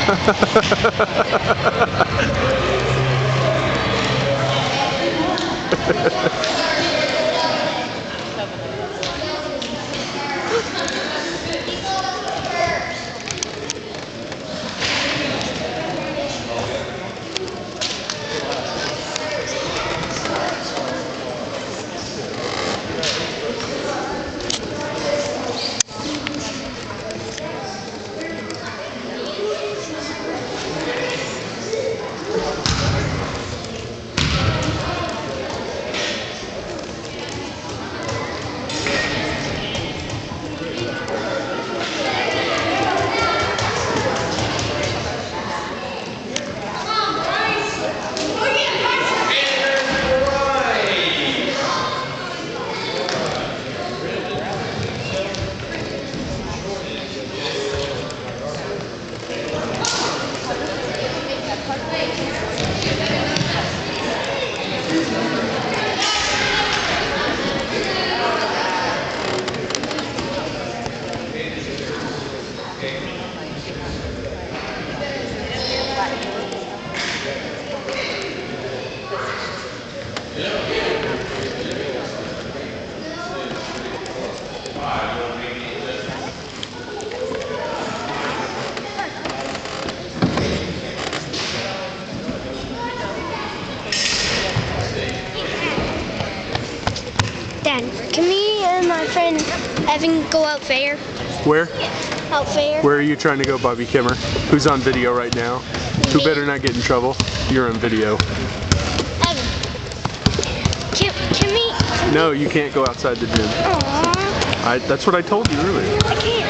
Dad, can me and my friend Evan go out fair? Where? Out fair. Where are you trying to go, Bobby Kimmer? Who's on video right now? Who better not get in trouble? You're on video. Evan, can we? No, you can't go outside the gym. Aww. That's what I told you earlier. I can't.